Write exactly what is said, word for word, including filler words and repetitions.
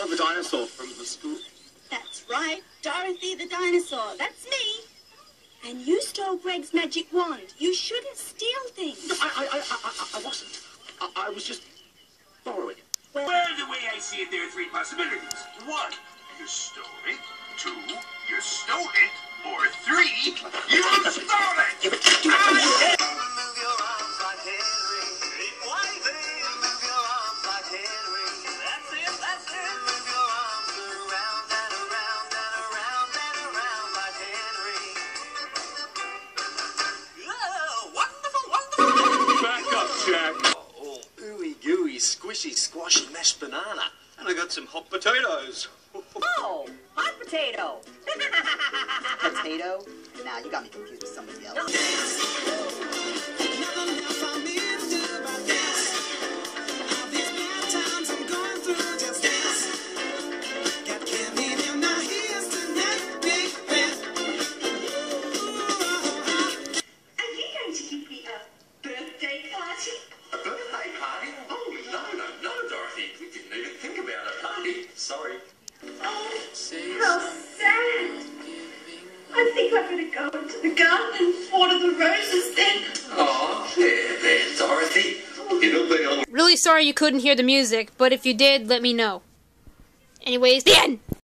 the dinosaur from the school? That's right, Dorothy the dinosaur. That's me. And you stole Greg's magic wand. You shouldn't steal things. No, I, I, I, I, I wasn't. I, I was just borrowing it. Well, Well, the way I see it, there are three possibilities. One, you stole it. Two, you stole it. Or three, you stole it! Move your arms like Henry. Why they move your arms like Henry? That's it, that's it. Move your arms around and around and around and around like Henry. Oh, wonderful, wonderful. Back up, Jack. Oh, ooey gooey, squishy, squashy mashed banana. And I got some hot potatoes. Oh, hot potato. Potato? Nah, you got me confused with somebody else. are you going to give me a birthday party? A birthday party? Oh, no, no, no, Dorothy. We didn't even think about a party. Sorry. Oh, how sad. I think I better go into the garden and water the roses then. Oh, there, there, Dorothy. It'll be all Really sorry you couldn't hear the music, but if you did, let me know. Anyways, the end!